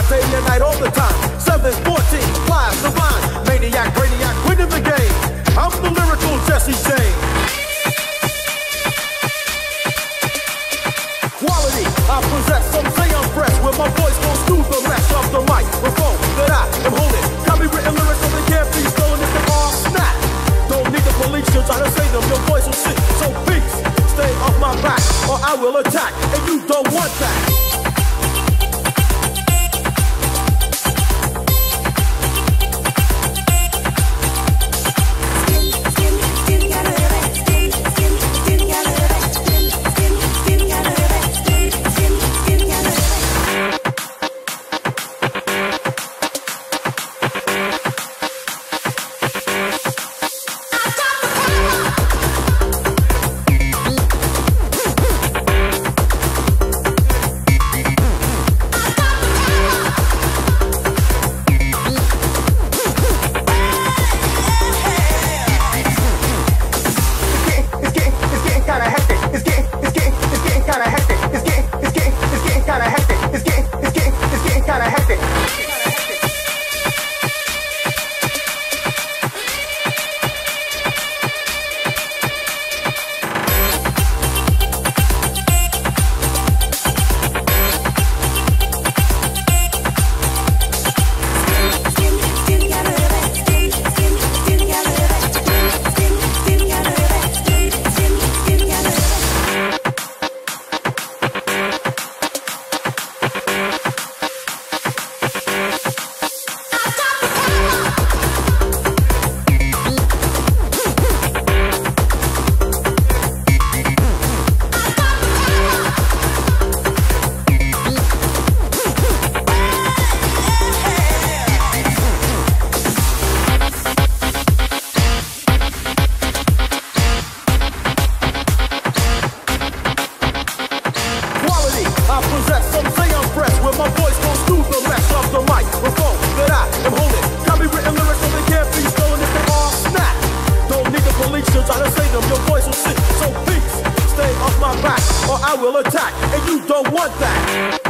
day and night all the time. 714, flies the rhyme. Maniac, brainiac, winning the game. I'm the lyrical Jesse James. Quality, I possess, some say I'm fresh. When my voice goes through the mesh of the microphone that I am holding. Copywritten lyrics so they can't be stolen if they all snap. Don't need the police to try to say them, your voice will sing. So peace, stay off my back or I will attack, and you don't want that. I possess, some say I'm fresh. When my voice goes through the mesh of the microphone that I am holding. Copywritten lyrics so they can't be stolen if they all snap. Don't need the police to try to say them, your voice will sing. So peace, stay off my back or I will attack, and you don't want that.